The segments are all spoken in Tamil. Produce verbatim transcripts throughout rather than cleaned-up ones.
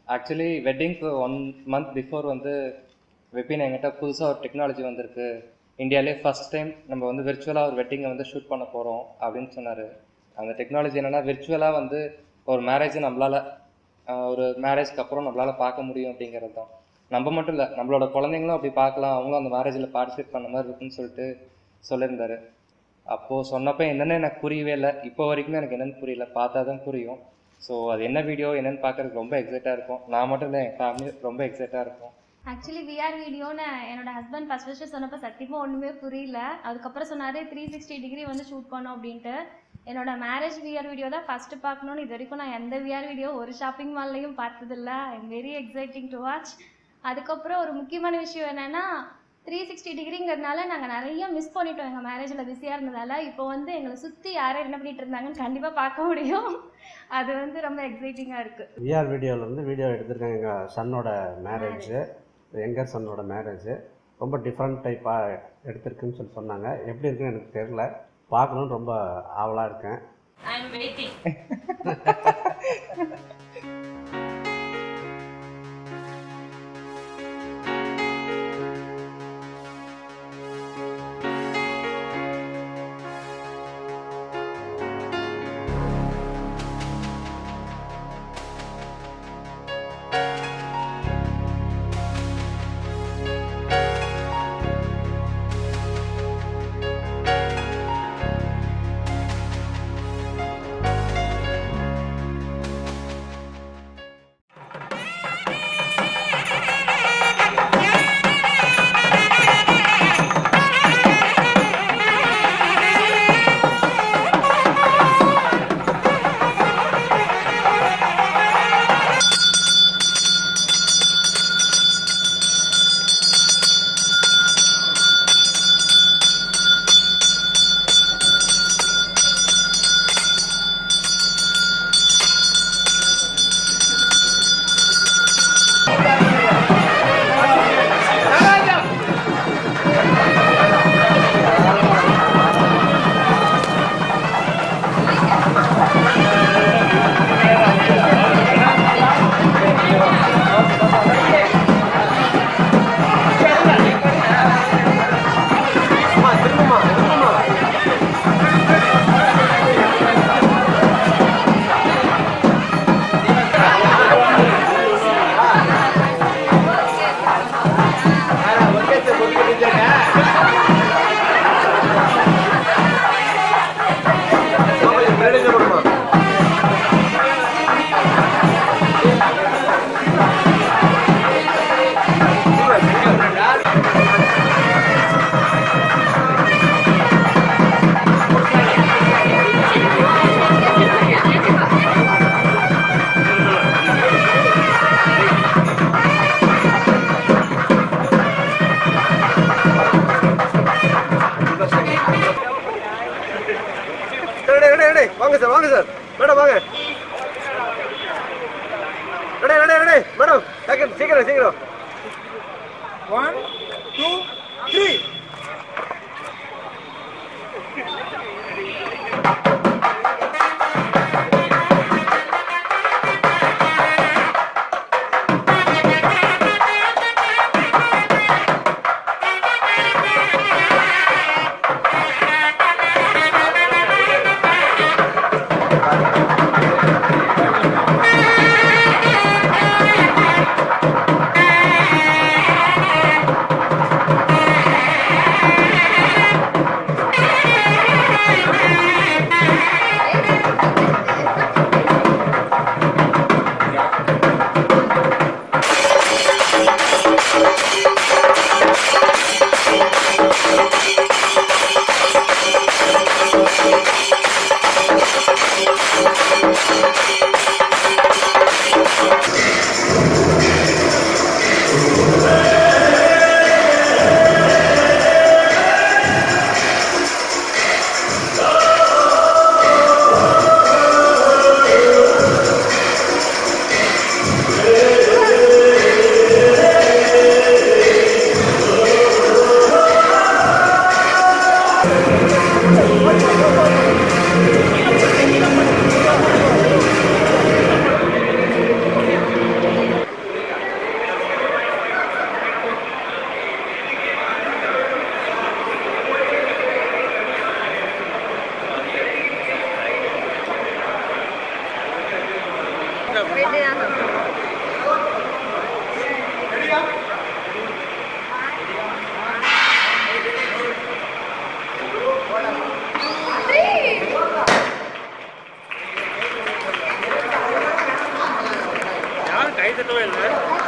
ஆக்சுவலி வெட்டிங்க்கு ஒன் மந்த் பிஃபோர் வந்து விபின் என்கிட்ட புதுசாக ஒரு டெக்னாலஜி வந்திருக்கு, இந்தியாவிலே ஃபஸ்ட் டைம் நம்ம வந்து விர்ச்சுவலாக ஒரு வெட்டிங்கை வந்து ஷூட் பண்ண போகிறோம் அப்படின்னு சொன்னார். அந்த டெக்னாலஜி என்னென்னா விர்ச்சுவலாக வந்து ஒரு மேரேஜை நம்மளால் ஒரு மேரேஜ்க்கு அப்புறம் நம்மளால் பார்க்க முடியும் அப்படிங்கிறது தான். நம்ம மட்டும் இல்லை, நம்மளோட குழந்தைங்களும் அப்படி பார்க்கலாம், அவங்களும் அந்த மேரேஜில் பார்ட்டிசிபேட் பண்ண மாதிரி இருக்குன்னு சொல்லிட்டு சொல்லியிருந்தாரு. அப்போது சொன்னப்போ என்னென்னு எனக்கு புரியவே இல்லை, இப்போ வரைக்குமே எனக்கு என்னென்னு புரியல, பார்த்தா தான் புரியும். ஸோ அது என்ன வீடியோ என்னென்னு பார்க்குறதுக்கு ரொம்ப எக்ஸைட்டாக இருக்கும். நான் மட்டும் இல்லை, என் ஃபேமிலி ரொம்ப எக்ஸைட்டாக இருக்கும். ஆக்சுவலி விஆர் வீடியோன்னு என்னோட ஹஸ்பண்ட் ஃபஸ்ட் ஃபஸ்ட்டு சொன்னப்போ சத்தியமாக ஒன்றுமே புரியல. அதுக்கப்புறம் சொன்னார் த்ரீ சிக்ஸ்டி டிகிரி வந்து ஷூட் பண்ணோம் அப்படின்ட்டு. என்னோட மேரேஜ் விஆர் வீடியோ தான் ஃபஸ்ட்டு பார்க்கணுன்னு இது வரைக்கும் நான் எந்த விஆர் வீடியோ ஒரு ஷாப்பிங் மால்லையும் பார்த்ததில்ல. I am very exciting to watch. அதுக்கப்புறம் ஒரு முக்கியமான விஷயம் என்னென்னா த்ரீ சிக்ஸ்டி டிகிரிங்கிறதுனால நாங்கள் நிறைய மிஸ் பண்ணிட்டோம் எங்கள் மேரேஜில் பிஸியாக இருந்ததால். இப்போ வந்து எங்களை சுற்றி யாரும் என்ன பண்ணிகிட்டு இருந்தாங்கன்னு கண்டிப்பாக பார்க்க முடியும். அது வந்து ரொம்ப எக்ஸைட்டிங்காக இருக்குது. விஆர் வீடியோவில் வந்து வீடியோ எடுத்திருக்காங்க எங்கள் சன்னோட மேரேஜு, எங்கர் சன்னோட மேரேஜு. ரொம்ப டிஃப்ரெண்ட் டைப்பாக எடுத்திருக்குன்னு சொல்லி சொன்னாங்க. எப்படி இருக்குன்னு எனக்கு தெரியல, பார்க்கணுன்னு ரொம்ப ஆவலாக இருக்கேன். I am waiting. வாங்க சார், வாங்க சார், மேடம் வாங்க. Ready ready ready madam, second சீக்கிரம் சீக்கிரம். One two three. Yeah. யாரும் கை தட்டவே இல்லை.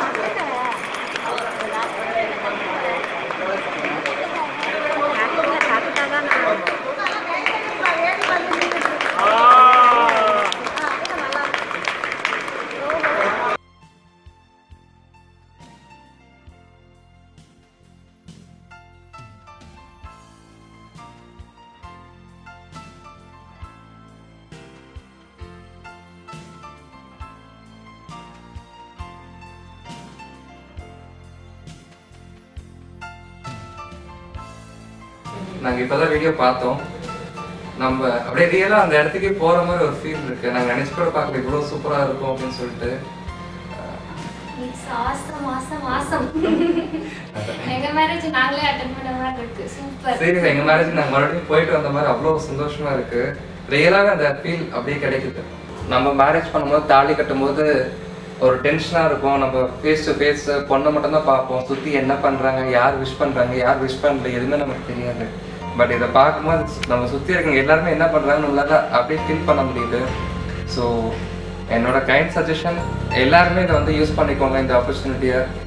நாங்கள் இப்போ தான் வீடியோ பார்த்தோம். நம்ம அப்படியே ரியலாக அந்த இடத்துக்கே போகிற மாதிரி ஒரு ஃபீல் இருக்குது. நாங்கள் நினச்சி கூட பார்க்கல இவ்வளோ சூப்பராக இருக்கும் அப்படின்னு சொல்லிட்டு. ஆசம் ஆசம் ஆசம் எங்கள் மேரேஜ் நாங்களே அட்டன் பண்ண மாதிரி இருக்கு. சூப்பர். சரி, எங்கள் மேரேஜ் நாங்கள் மறுபடியும் போயிட்டு வந்த மாதிரி அவ்வளோ சந்தோஷமாக இருக்குது. ரியலாகவே அந்த ஃபீல் அப்படியே கிடைக்குது. நம்ம மேரேஜ் பண்ணும்போது தாலி கட்டும்போது ஒரு டென்ஷனாக இருக்கும். நம்ம ஃபேஸ் டு ஃபேஸ் பொண்ணை மட்டும்தான் பார்ப்போம். சுற்றி என்ன பண்ணுறாங்க, யார் விஷ் பண்ணுறாங்க, யார் விஷ் பண்ணல, எதுவுமே நமக்கு தெரியாது. பட் இதை பார்க்கும்போது நம்ம சுற்றி இருக்கவங்க எல்லாருமே என்ன பண்ணுறாங்கன்னு நம்மளால அப்படியே ஃபீல் பண்ண முடியுது. ஸோ என்னோட கைண்ட் சஜஷன், எல்லாருமே இதை வந்து யூஸ் பண்ணிக்கோங்க இந்த ஆப்பர்ச்சுனிட்டியை.